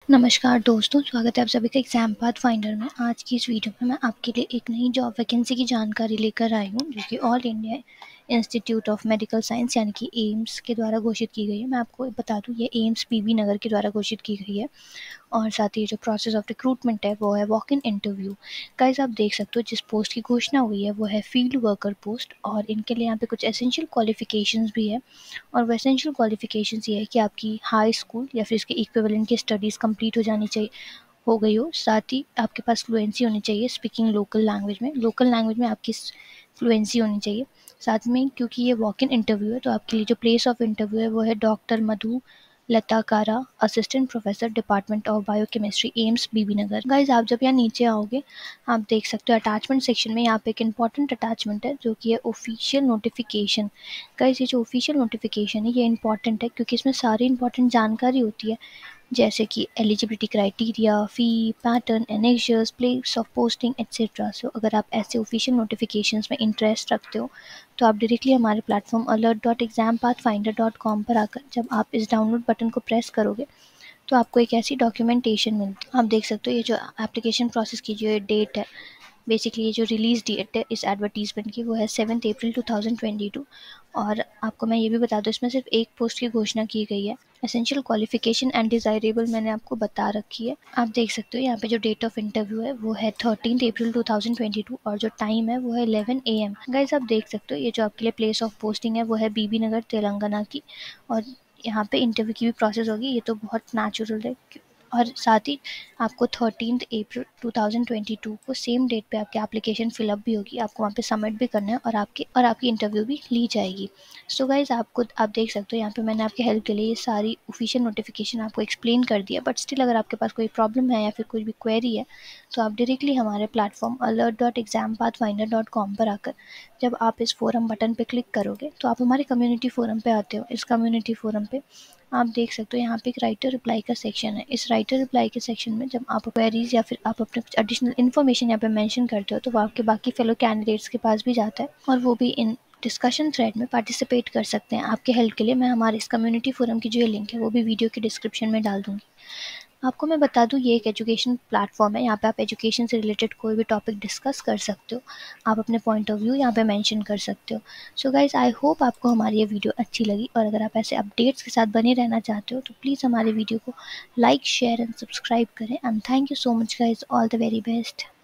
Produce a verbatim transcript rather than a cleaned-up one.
नमस्कार दोस्तों, स्वागत है आप सभी का एग्जाम पाथ फाइंडर में। आज की इस वीडियो में मैं आपके लिए एक नई जॉब वैकेंसी की जानकारी लेकर आई हूँ, जो कि All India Institute of Medical Science यानी कि एम्स के द्वारा घोषित की गई है। मैं आपको बता दूँ, ये एम्स बीबी नगर के द्वारा घोषित की गई है। और साथ ही जो प्रोसेस ऑफ रिक्रूटमेंट है वो है वॉक इन इंटरव्यू। गाइस, आप देख सकते हो जिस पोस्ट की घोषणा हुई है वो है फील्ड वर्कर पोस्ट, और इनके लिए यहाँ पे कुछ एसेंशियल क्वालिफिकेशंस भी है। और वो एसेंशियल क्वालिफिकेशंस ये है कि आपकी हाई स्कूल या फिर इसके इक्विवेलेंट की स्टडीज़ कंप्लीट हो जानी चाहिए हो गई हो। साथ ही आपके पास फ्लुएंसी होनी चाहिए स्पीकिंग लोकल लैंग्वेज में लोकल लैंग्वेज में आपकी फ्लुएंसी होनी चाहिए। साथ में क्योंकि ये वॉक इन इंटरव्यू है तो आपके लिए जो प्लेस ऑफ इंटरव्यू है वो है doctor Madhulata Kara, assistant professor, department of biochemistry, AIIMS BB Nagar. Guys, आप जब यहाँ नीचे आओगे आप देख सकते हो अटैचमेंट सेक्शन में यहाँ पे एक इंपॉर्टेंट अटैचमेंट है जो कि है ऑफिशियल नोटिफिकेशन। गाइज, ये जो ऑफिशियल नोटिफिकेशन है ये इंपॉर्टेंट है क्योंकि इसमें सारी इंपॉर्टेंट जानकारी होती है, जैसे कि eligibility criteria, fee, pattern, annexures, place of posting etcetera. So अगर आप ऐसे ऑफिशियल नोटिफिकेशंस में इंटरेस्ट रखते हो तो आप डायरेक्टली हमारे platform alert dot exam path finder dot com पर आकर जब आप इस डाउनलोड बटन को प्रेस करोगे तो आपको एक ऐसी डॉक्यूमेंटेशन मिलती है। आप देख सकते हो ये जो एप्लीकेशन प्रोसेस की जो डेट है, बेसिकली ये जो रिलीज़ डेट है इस एडवर्टीजमेंट की वो है seventh April two thousand twenty two. और आपको मैं ये भी बता दूँ, इसमें सिर्फ एक पोस्ट की घोषणा की गई है। एसेंशियल क्वालिफिकेशन एंड डिज़ायरेबल मैंने आपको बता रखी है। आप देख सकते हो यहाँ पे जो डेट ऑफ इंटरव्यू है वो है thirteen April two thousand twenty two और जो टाइम है वो है इलेवन ए एम। गाइस, आप देख सकते हो ये जो आपके लिए प्लेस ऑफ पोस्टिंग है वो है बीबी नगर तेलंगाना की। और यहाँ पे इंटरव्यू की भी प्रोसेस होगी, ये तो बहुत नेचुरल है। और साथ ही आपको thirteen April two thousand twenty two को सेम डेट पे आपकी एप्लीकेशन फिलअप भी होगी, आपको वहाँ पे सबमिट भी करना है और आपकी और आपकी इंटरव्यू भी ली जाएगी। सो गाइज, आपको आप देख सकते हो यहाँ पे मैंने आपके हेल्प के लिए ये सारी ऑफिशियल नोटिफिकेशन आपको एक्सप्लेन कर दिया। बट स्टिल अगर आपके पास कोई प्रॉब्लम है या फिर कोई भी क्वेरी है तो आप डायरेक्टली हमारे platform alert dot exam path finder dot com पर आकर जब आप इस फोरम बटन पर क्लिक करोगे तो आप हमारे कम्युनिटी फोरम पे आते हो। इस कम्युनिटी फोरम पे आप देख सकते हो यहाँ पे एक राइटर रिप्लाई का सेक्शन है। इस राइटर रिप्लाई के सेक्शन में जब आप क्वेरीज या फिर आप अपने कुछ एडिशनल इन्फॉर्मेशन यहाँ पे मेंशन करते हो तो वो आपके बाकी फेलो कैंडिडेट्स के पास भी जाता है और वो भी इन डिस्कशन थ्रेड में पार्टिसिपेट कर सकते हैं। आपके हेल्प के लिए मैं हमारे इस कम्युनिटी फोरम की जो लिंक है वो भी वीडियो के डिस्क्रिप्शन में डाल दूँगी। आपको मैं बता दूँ, ये एक एजुकेशन प्लेटफॉर्म है। यहाँ पे आप एजुकेशन से रिलेटेड कोई भी टॉपिक डिस्कस कर सकते हो, आप अपने पॉइंट ऑफ व्यू यहाँ पे मेंशन कर सकते हो। सो गाइज, आई होप आपको हमारी ये वीडियो अच्छी लगी और अगर आप ऐसे अपडेट्स के साथ बने रहना चाहते हो तो प्लीज़ हमारे वीडियो को लाइक, शेयर एंड सब्सक्राइब करें। And thank you so much guys, all the very best.